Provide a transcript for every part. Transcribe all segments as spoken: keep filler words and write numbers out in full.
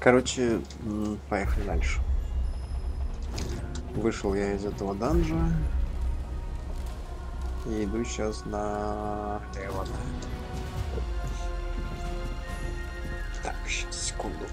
Короче, поехали дальше. Вышел я из этого данжа и иду сейчас на лево. Так, сейчас, секунду.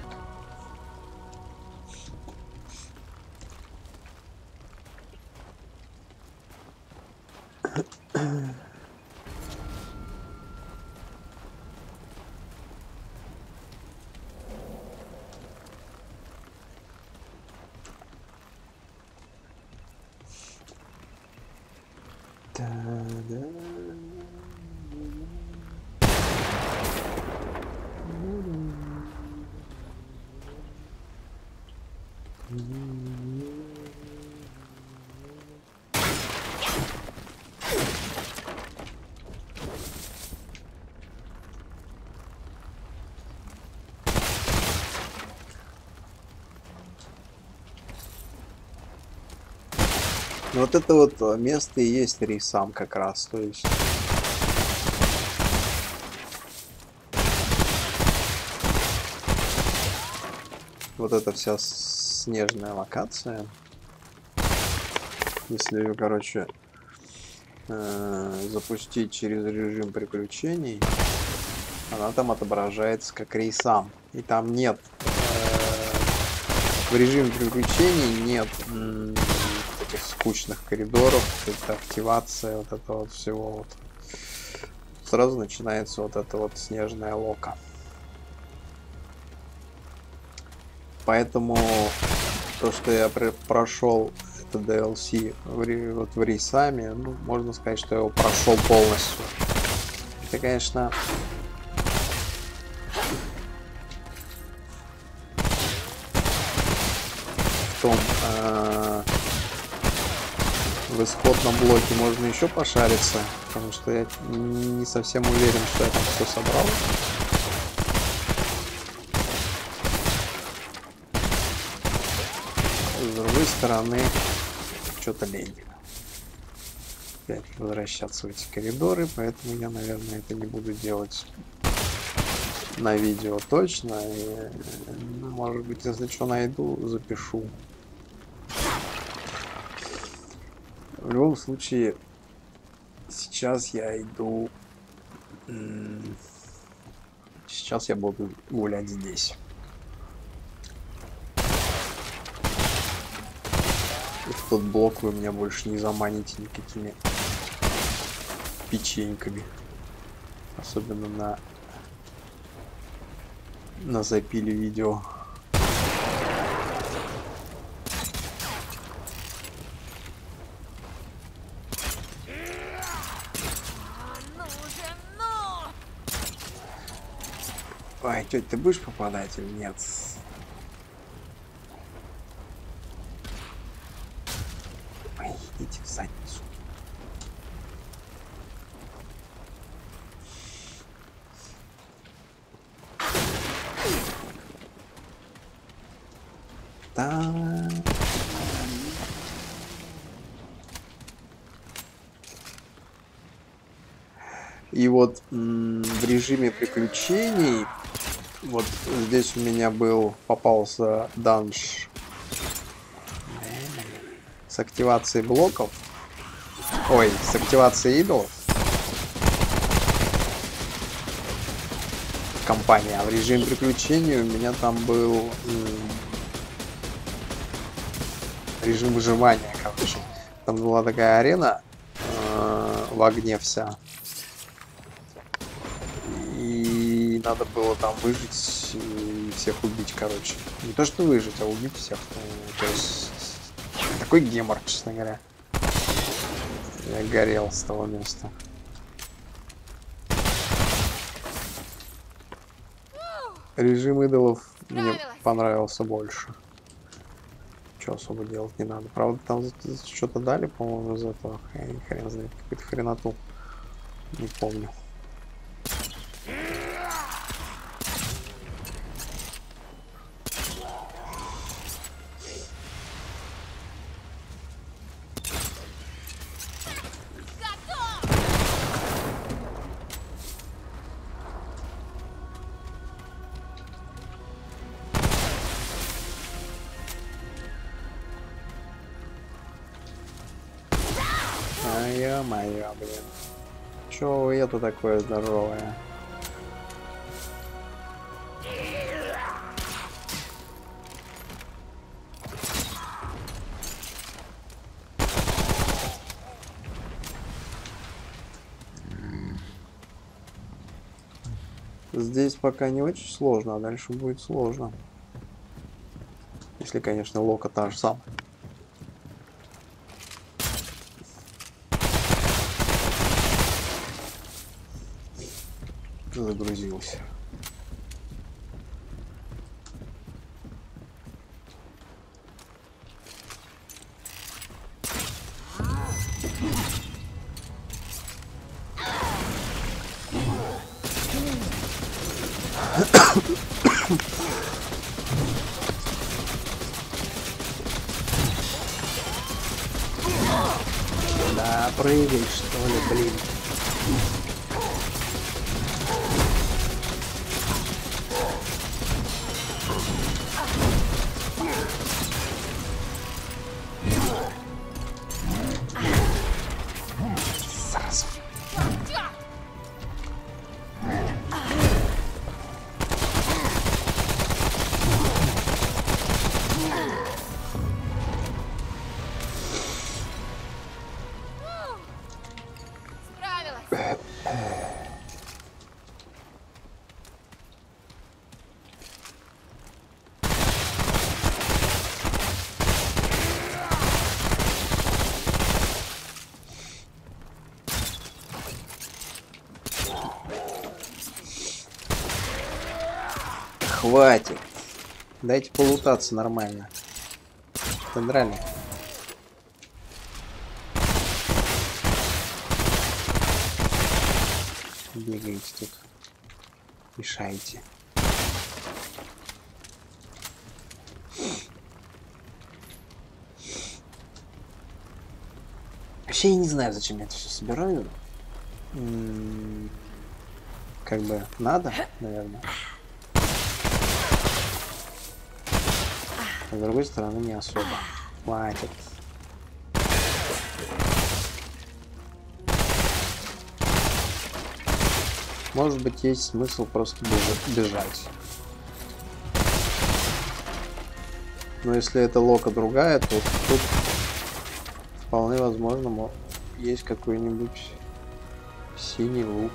Да-да. Вот это вот место и есть рейсам как раз, то есть. Вот эта вся снежная локация. Если ее, короче, э, запустить через режим приключений, она там отображается как рейсам. И там нет э, в режиме приключений нет м, таких скучных коридоров, это активация вот этого вот всего вот. Сразу начинается вот эта вот снежная лока. Поэтому то, что я прошел это ди эл си в, вот в рейсами, ну, можно сказать, что я его прошел полностью. Это, конечно, в том э, в исходном блоке можно еще пошариться, потому что я не совсем уверен, что я там все собрал. С другой стороны, что-то лень опять возвращаться в эти коридоры, поэтому я, наверное, это не буду делать на видео точно. И, ну, может быть, если что найду, запишу. В любом случае, сейчас я иду... Сейчас я буду гулять здесь. И в тот блок вы меня больше не заманите никакими печеньками. Особенно на... на запиле видео. Ой, тетя, ты будешь попадать или нет? Ой, идите в задницу. Да. И вот в режиме приключений вот здесь у меня был попался данж с активацией блоков, ой, с активацией идолов компания, а в режиме приключений у меня там был режим выживания, короче. Там была такая арена э, в огне вся. И надо было там выжить и всех убить, короче. Не то что выжить, а убить всех. То есть такой гемор, честно говоря. Я горел с того места. Режим идолов мне понравился больше. Что особо делать не надо. Правда, там что-то дали, по-моему, из этого. Я хрен знает, какую-то хреноту. Не помню. Ё-моё, блин. Чё это такое здоровое? Здесь пока не очень сложно, а дальше будет сложно. Если, конечно, лока та же самая. Загрузился. Да, прыгай, что ли, блин. Сразу. Хватит. Дайте полутаться нормально. Подрали. Бегаете тут. Мешаете. Вообще я не знаю, зачем я это все собираю. М-м- как бы надо, наверное. А с другой стороны, не особо. Хватит. Может быть, есть смысл просто бежать. Но если это лока другая, то тут вполне возможно есть какой-нибудь синий лут.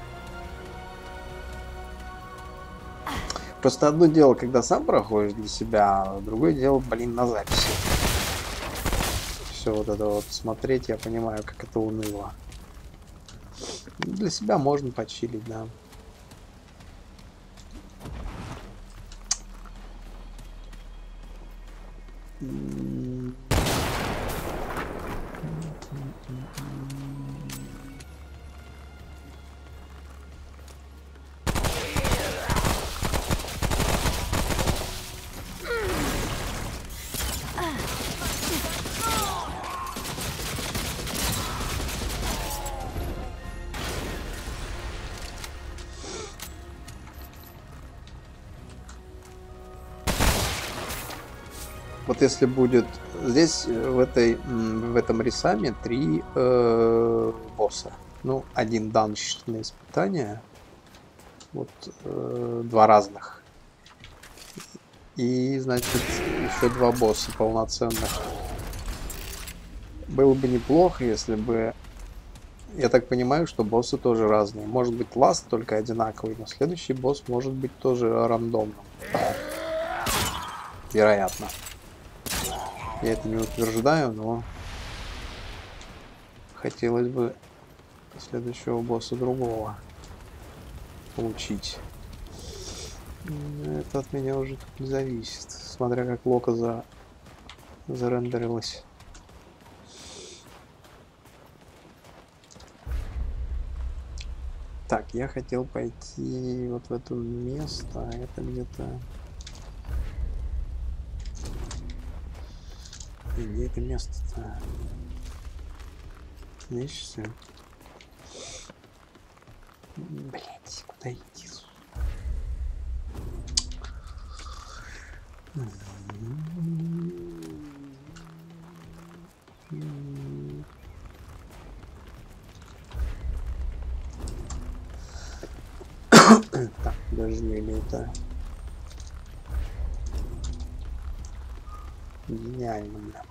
Просто одно дело, когда сам проходишь для себя, а другое дело, блин, на записи. Все вот это вот смотреть, я понимаю, как это уныло. Для себя можно почилить, да. Вот если будет здесь в этой в этом рисаме три э, босса, ну один данное испытание, вот э, два разных, и значит еще два босса полноценных. Было бы неплохо, если бы, я так понимаю, что боссы тоже разные. Может быть ласт только одинаковый, но следующий босс может быть тоже рандомным, вероятно. Я это не утверждаю, но хотелось бы следующего босса другого получить. Это от меня уже тут не зависит, смотря как лока за... зарендерилась. Так, я хотел пойти вот в это место, а это где-то... Где это место-то? Здесь все. Блять, куда идти? Так, подожди, или это... Гениально, бля.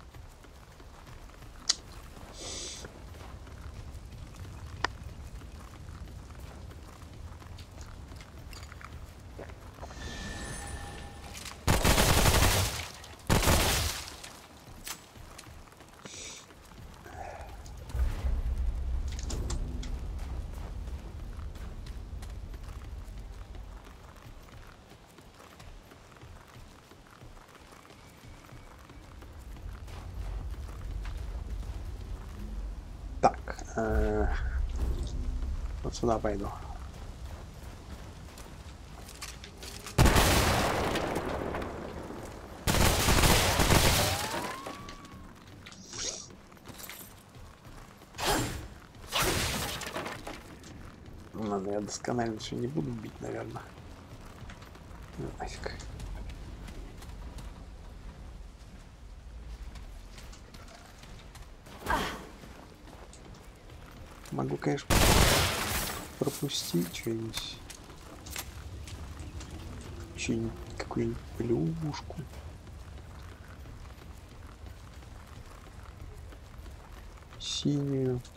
Так, э, вот сюда пойду. Ладно, я досконально еще не буду бить, наверное. Ну, нафиг. Могу, конечно, пропустить что-нибудь. Что-нибудь, какую-нибудь плюшку. Синюю.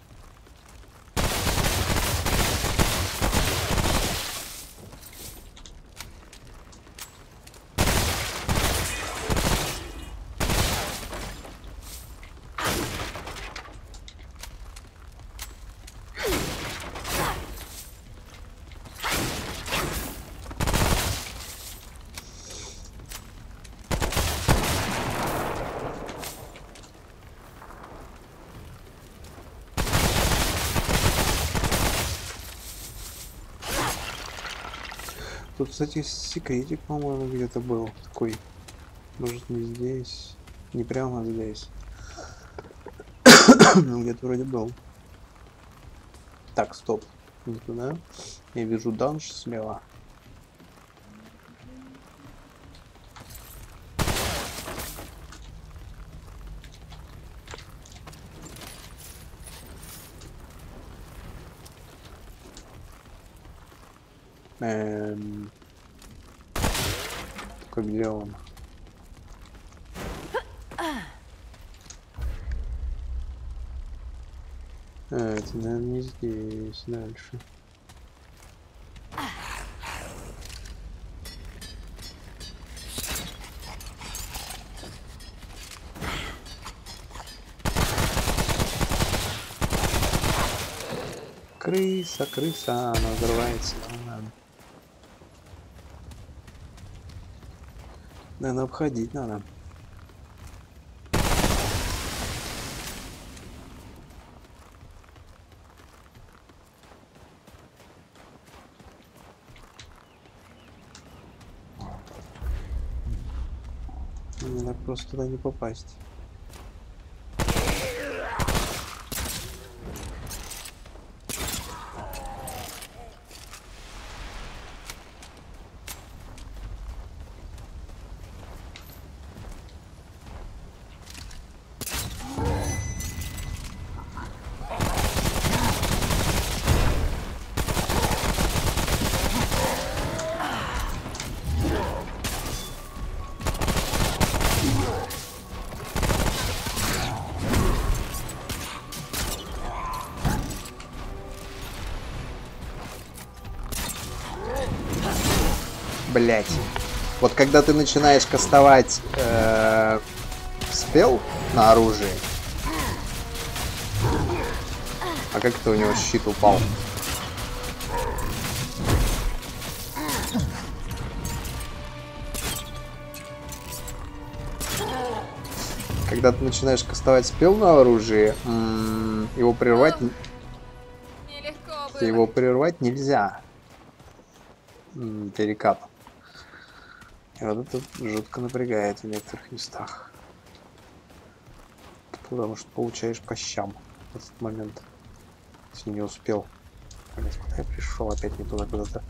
Тут, кстати, секретик, по-моему, где-то был такой. Может, не здесь. Не прямо здесь. Ну, где-то вроде был. Так, стоп. Не туда. Я вижу данж слева. Эм... Только где он? А, это, наверное, не здесь, дальше. Крыса, крыса, она взрывается. Наверное, обходить надо. Мне так просто туда не попасть. Блять. Вот когда ты начинаешь кастовать э, спел на оружие. А как это у него щит упал? Когда ты начинаешь кастовать спел на оружие, его прервать, его прервать нельзя. Перекат. И вот это жутко напрягает в некоторых местах. Потому что получаешь по щам в этот момент. Если не успел. Блять, куда я пришел? Опять не туда куда-то.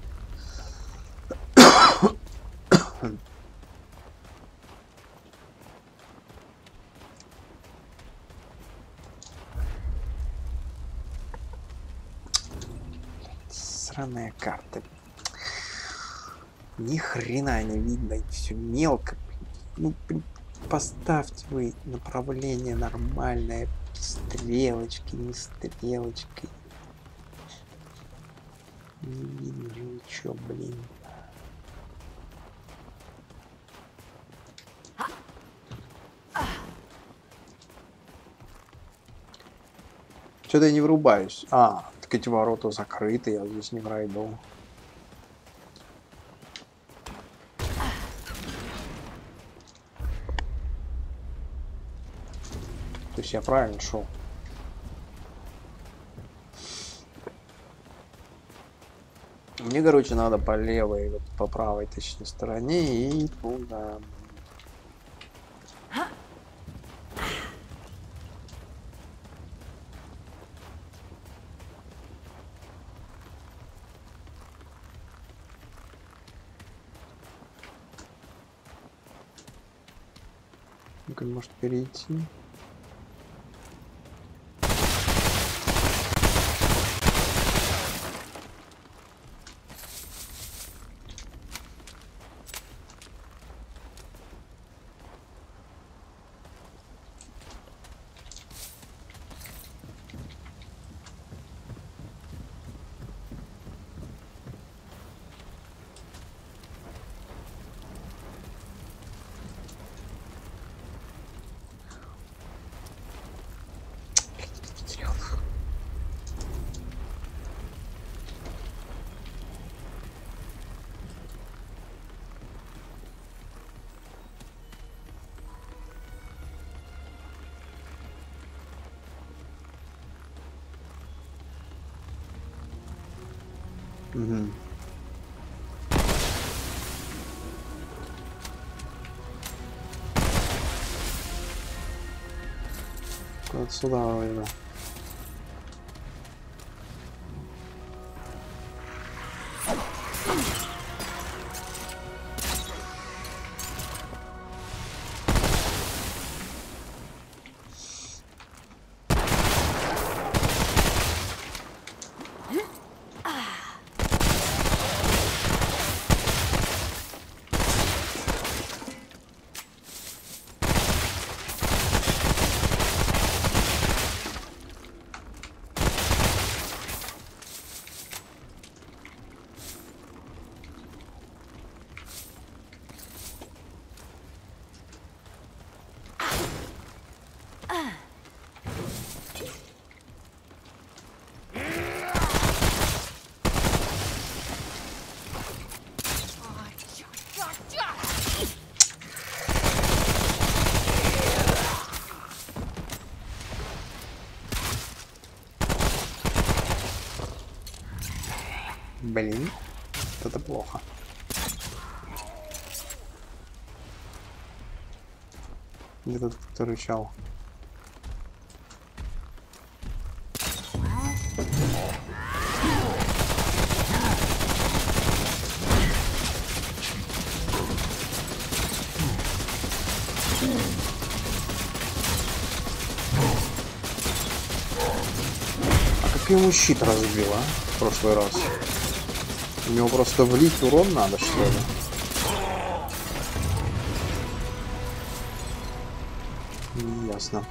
Сраная карта. Ни хрена не видно, и все мелко. Ну, поставьте вы направление нормальное, стрелочки, не стрелочки. Не видно ничего, блин. Что-то я не врубаюсь. А, так эти ворота закрыты, я здесь не пройду. То есть я правильно шел. Мне, короче, надо по левой, вот по правой, точнее, стороне и туда. Ну-ка, может перейти. Угу. Вот сюда, наверное. Блин, это плохо. Где тот, кто рычал? А как ему щит разбил, а? В прошлый раз. У него просто влить урон надо, что ли? Ясно.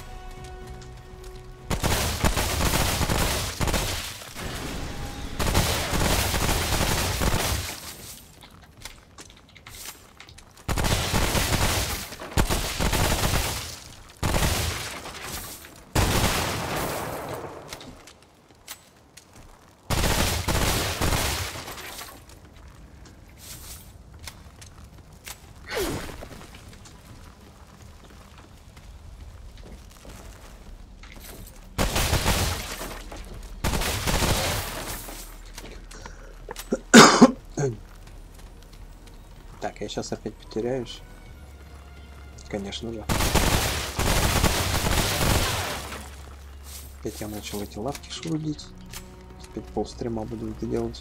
Так, я сейчас опять потеряюсь. Конечно же. Опять я начал эти лавки шурудить. Опять полстрима буду это делать.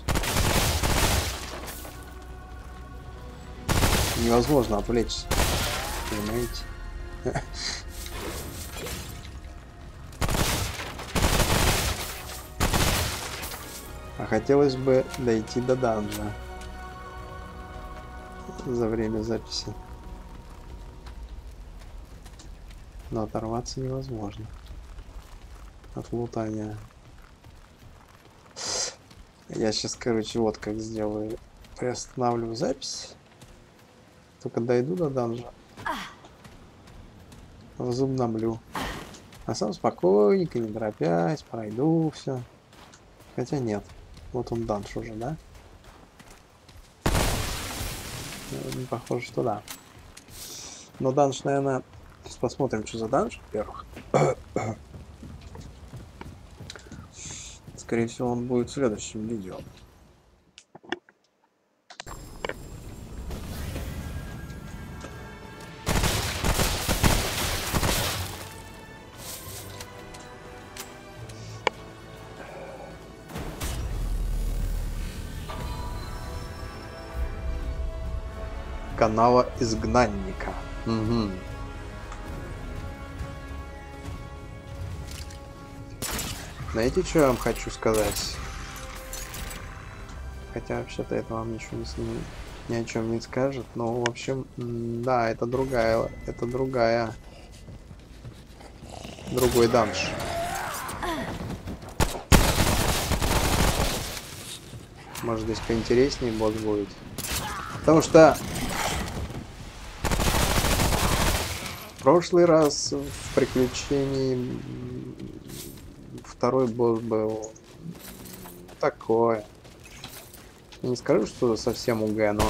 Невозможно отвлечься. Понимаете? А хотелось бы дойти до данжа. за время записи. Но оторваться невозможно от лутания. Я сейчас, короче, вот как сделаю. Приостанавливаю запись. Только дойду до данжа. Возобновлю. А сам спокойненько, не торопясь, пройду все. Хотя нет. Вот он данж уже, да? Ну, похоже, что да. Но данж, наверное... Сейчас посмотрим, что за данж, во-первых. Скорее всего, он будет в следующем видео. Канала изгнанника. Угу. Знаете, что я вам хочу сказать? Хотя вообще-то это вам ничего не снимет, ни о чем не скажет. Но в общем, да, это другая, это другая, другой данж. Может, здесь поинтереснее босс будет. Потому что в прошлый раз в приключении второй босс был такое. Я не скажу, что совсем УГ, но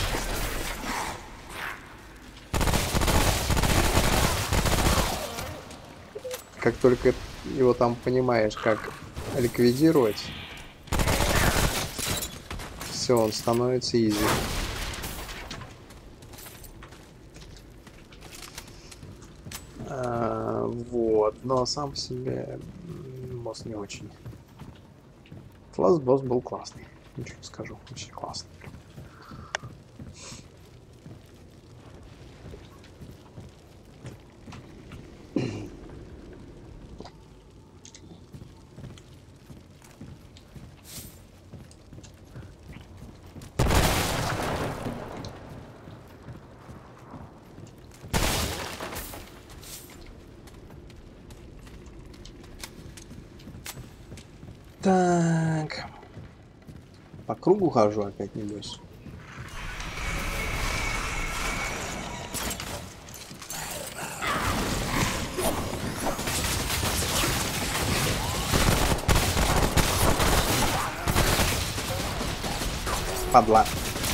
как только его там понимаешь, как ликвидировать, все, он становится изи. А, вот, но сам по себе босс не очень. Класс босс был классный, ничего не скажу, очень классный. Так. По кругу хожу опять, небось. Падла.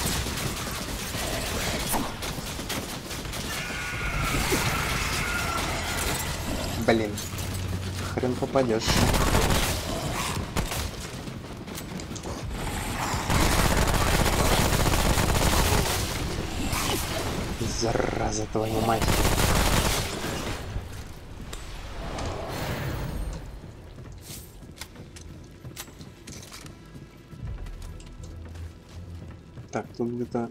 Блин. Хрен попадешь. Зараза твою мать. Так, тут где-то...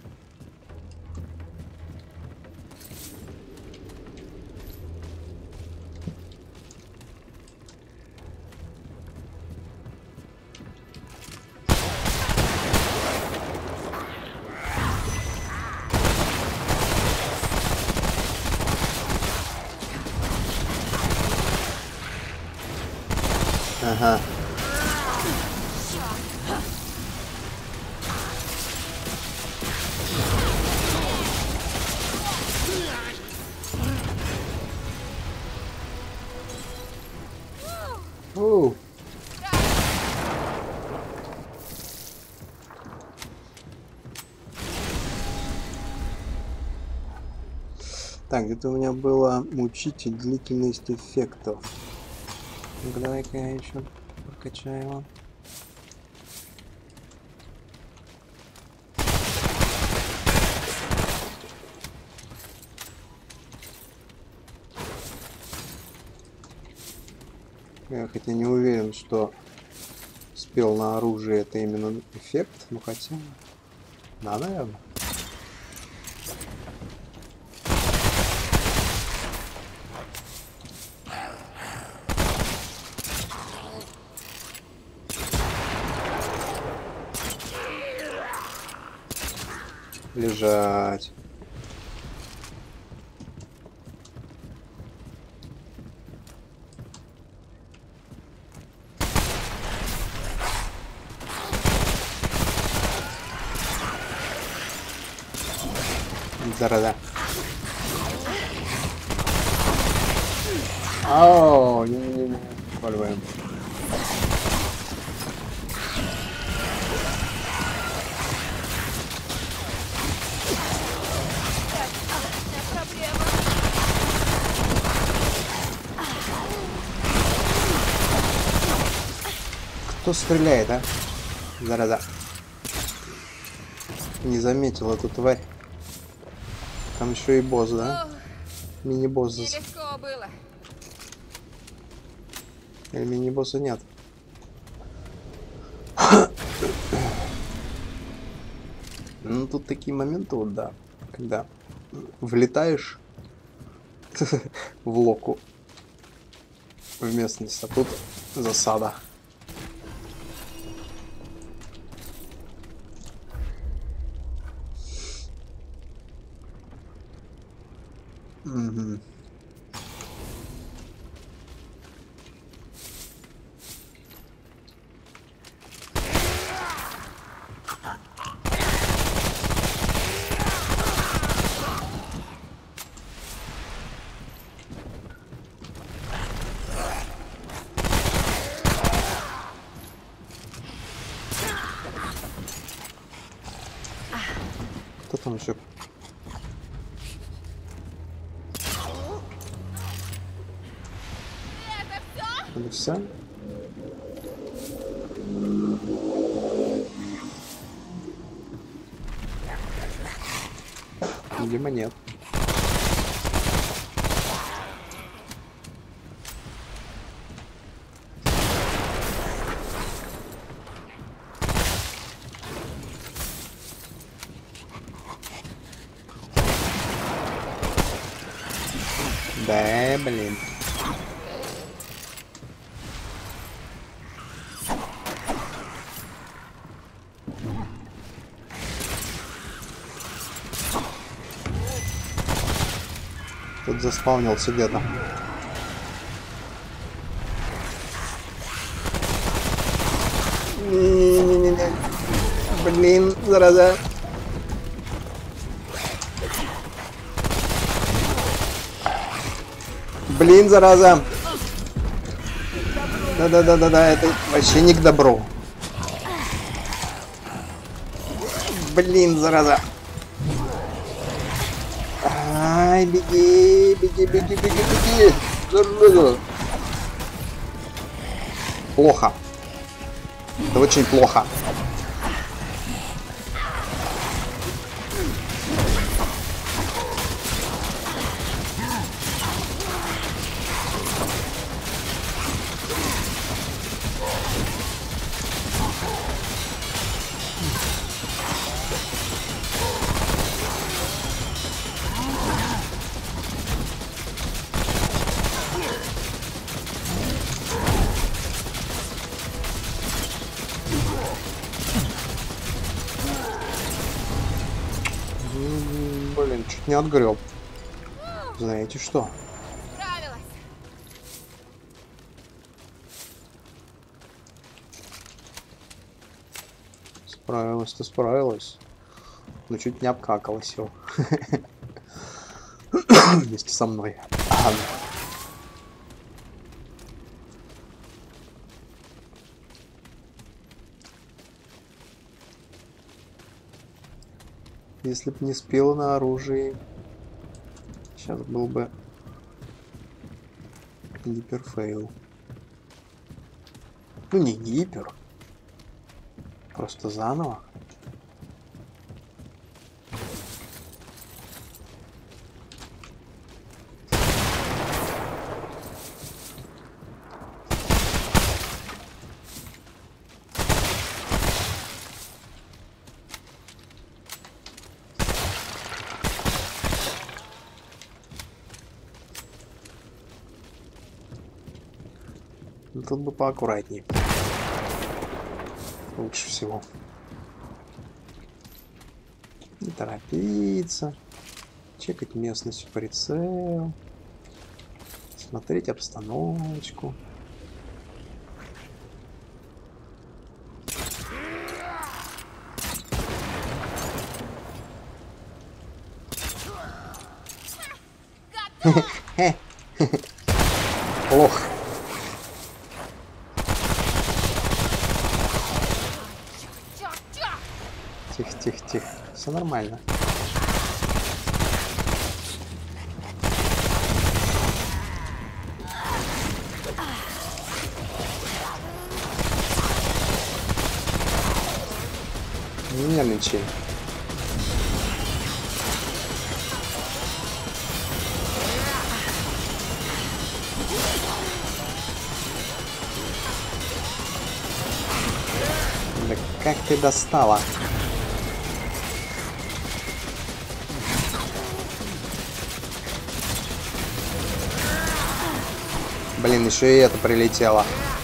Ага. Оу. Так, где-то у меня было учитель длительность эффектов. Ну-ка, давай-ка я еще прокачаю его. Я хотя не уверен, что спел на оружие это именно эффект, ну хотя... Да, наверное. Лежать. Зараза. Ау, не-не-не, поливаем. Кто стреляет, а? Зараза. Не заметил эту тварь. Там еще и босс, да? Мини-босс. Нелегко было. Или мини-босса нет? Ну, тут такие моменты, вот, да, когда влетаешь в локу в местность, а тут засада. Угу. Кто там еще? Это все? Видимо, нет. Да, блин. Тут заспавнился где-то. Не-не-не-не. Блин, зараза. Блин, зараза. Да-да-да-да-да, это вообще не к добру. Блин, зараза. Ай, беги, беги, беги, беги, беги. Зараза. Плохо. Это очень плохо. Блин, чуть не отгреб. Знаете что? Справилась. Справилась-то справилась. Но чуть не обкакалась его. Вместе со мной. Если бы не спела на оружии, сейчас был бы гиперфейл. Ну не гипер, просто заново. Тут бы поаккуратнее. Лучше всего. Не торопиться. Чекать местность в прицел. Смотреть обстановочку. Плохо. Тихо, тихо, тихо. Все нормально. Не нервничай. Да как ты достала? Блин, еще и это прилетело.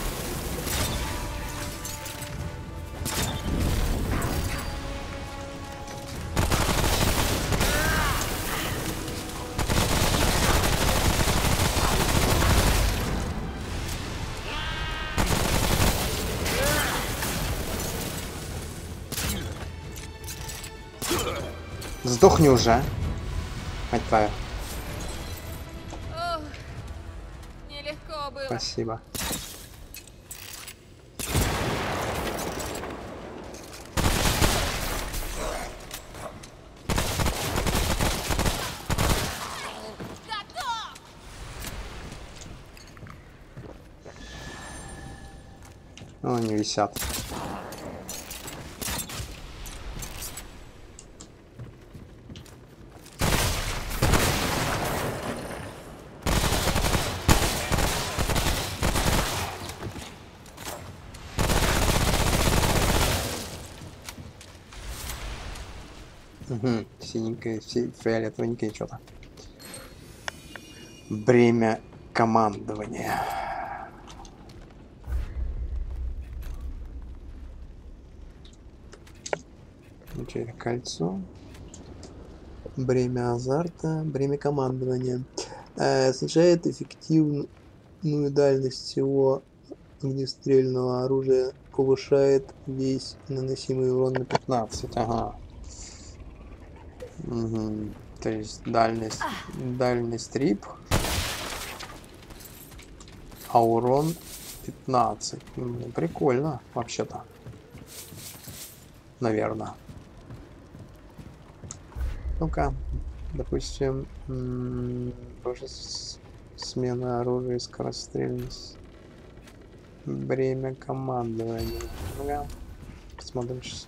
Сдохни уже. Мать твою. Ох, нелегко было. Спасибо. Готов! Ну, они висят. Угу. Синенькое, фиолетовенькое что-то. Бремя командования. Получили кольцо. Бремя азарта. Бремя командования. Э, означает эффективную дальность всего огнестрельного оружия. Повышает весь наносимый урон на пятнадцать. Ага. Угу. То есть дальность, дальность рип, а урон пятнадцать. Ну, прикольно, вообще-то. Наверное. Ну-ка, допустим, боже, смена оружия и скорострельность. Бремя командования. Ну-ка, посмотрим сейчас.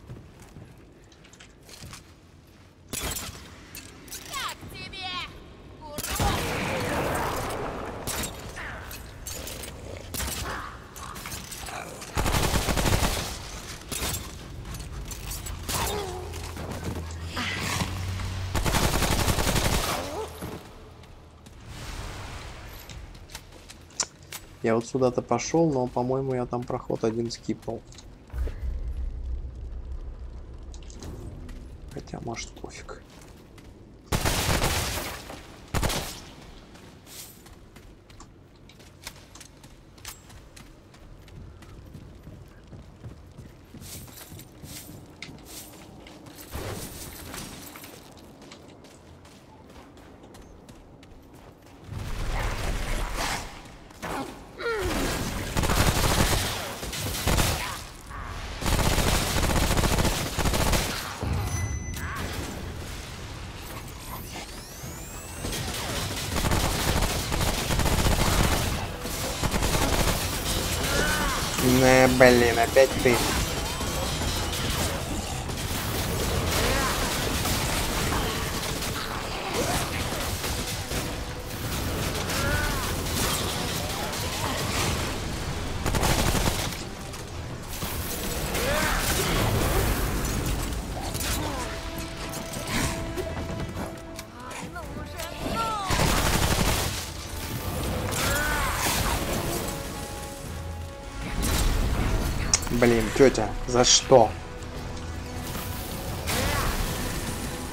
Я вот сюда-то пошел, но, по-моему, я там проход один скипнул. Хотя, может, пофиг. Не, блин, опять ты. Блин, тетя, за что?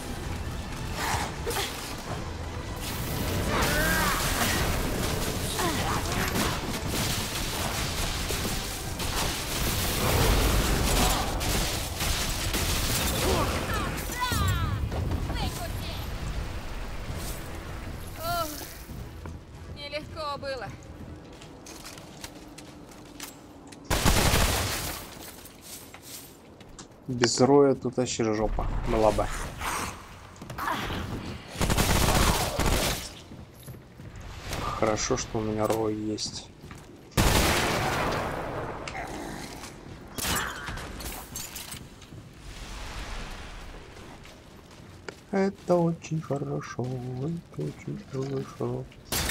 было. Без роя тут вообще жопа была бы. Хорошо, что у меня рой есть. Это очень хорошо, это очень хорошо.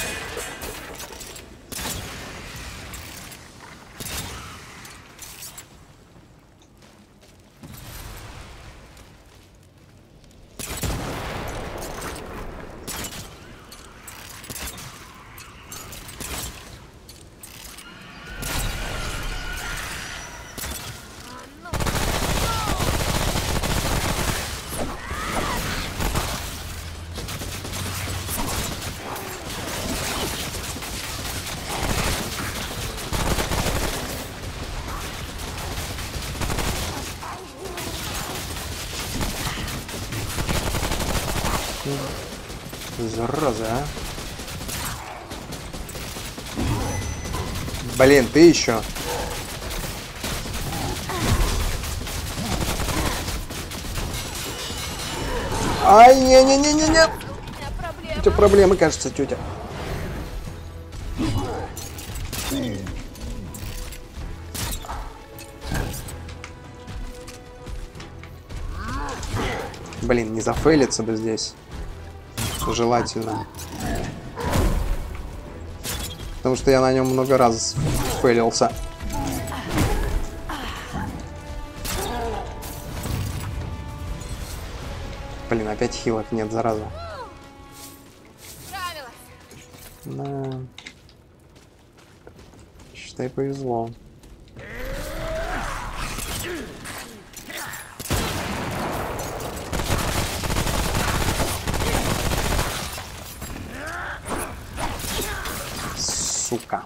Зараза, а? Блин, ты еще. Ай, не-не-не-не-не. У тебя проблемы, кажется, тетя. Блин, не зафейлиться бы здесь. Желательно. Потому что я на нем много раз фейлился. Блин, опять хилок нет, зараза. Да. Считай, повезло. Сука.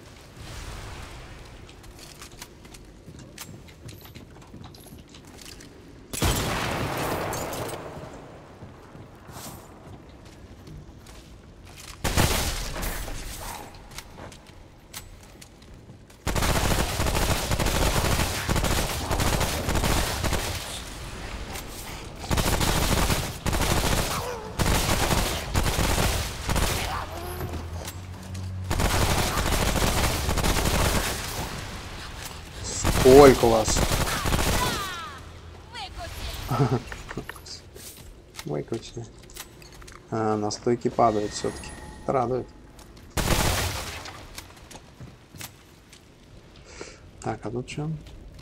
Сколько у вас? Выкрути. А, настойки падают все-таки. Радует. Так, а тут что?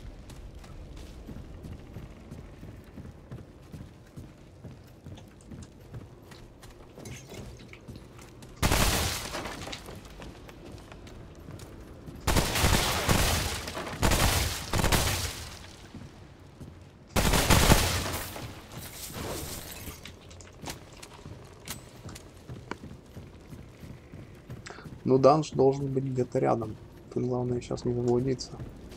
Ну, данж должен быть где-то рядом. Тут главное сейчас не заблудиться.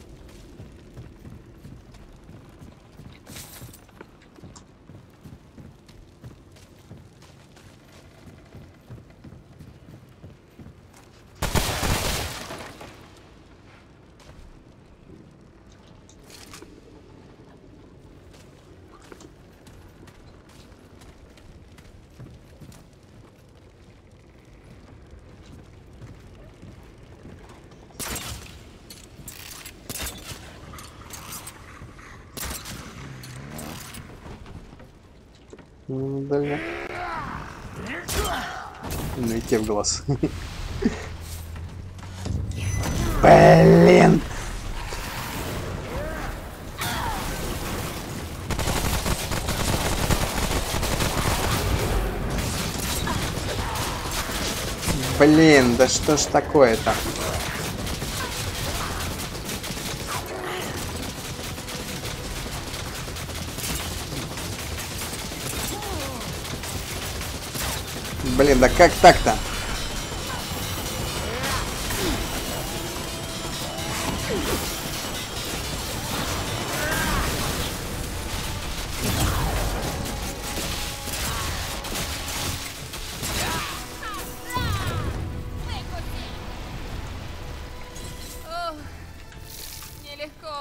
Да. Найти в глаз. Блин. Блин, да что ж такое-то? Блин, да как так-то?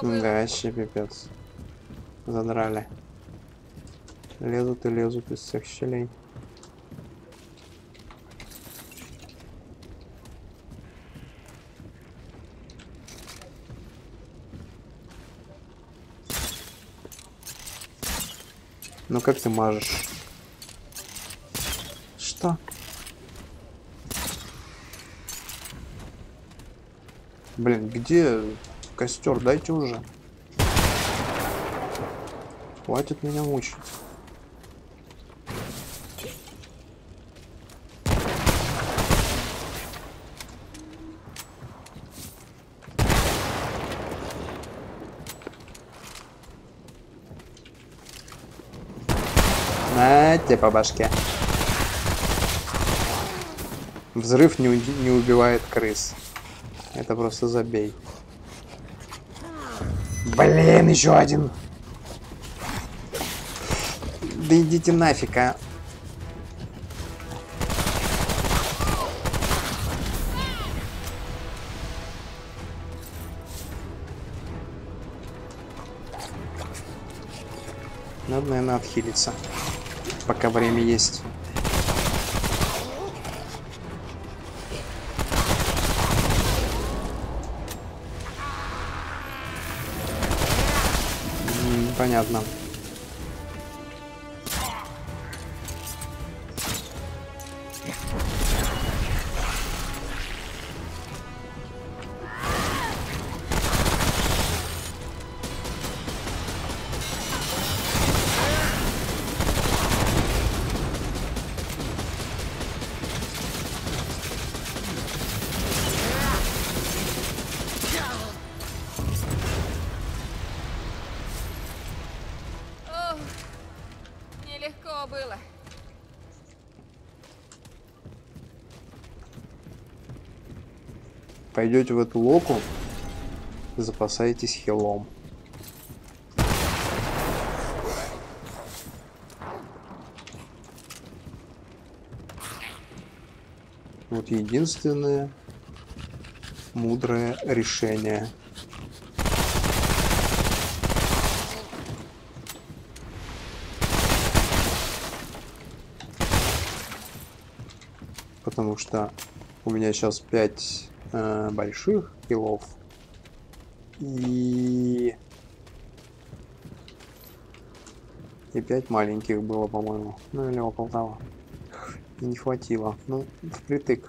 было. Да, вообще пипец. Задрали. Лезут и лезут из всех щелей. Ну как ты мажешь? Что? Блин, где костер? Дайте уже. Хватит меня мучить. На тебе по башке. Взрыв не, у- не убивает крыс. Это просто забей. Блин, еще один. Да идите нафиг, а. Надо, наверное, отхилиться, пока время есть. М, Понятно. Ох, нелегко было. Пойдете в эту локу, запасайтесь хилом. Вот единственное мудрое решение. Потому что у меня сейчас пять э, больших хилов и и пять маленьких было, по-моему, ну или около того. И не хватило, ну впритык.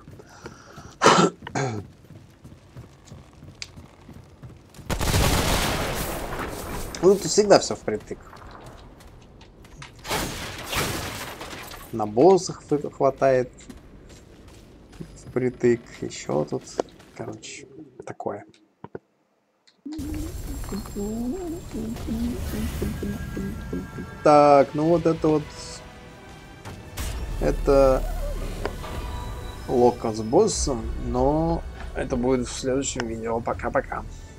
Ну тут всегда все впритык. На боссах хватает впритык, еще тут, короче, такое. Так, ну вот это вот, это лока с боссом, но это будет в следующем видео. Пока-пока.